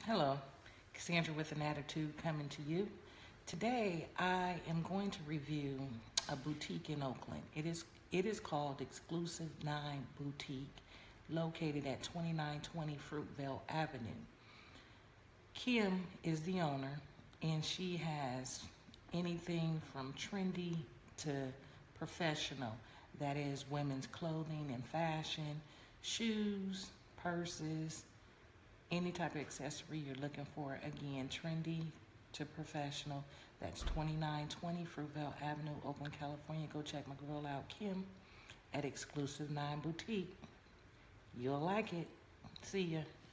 Hello, Cassandra with an attitude coming to you. Today I am going to review a boutique in Oakland. It is called Exclusive 9 Boutique, located at 2920 Fruitvale Avenue. Kim is the owner, and she has anything from trendy to professional. That is women's clothing and fashion, shoes, purses, any type of accessory you're looking for. Again, trendy to professional. That's 2920 Fruitvale Avenue, Oakland, California. Go check my girl out, Kim, at Exclusive 9 Boutique. You'll like it. See ya.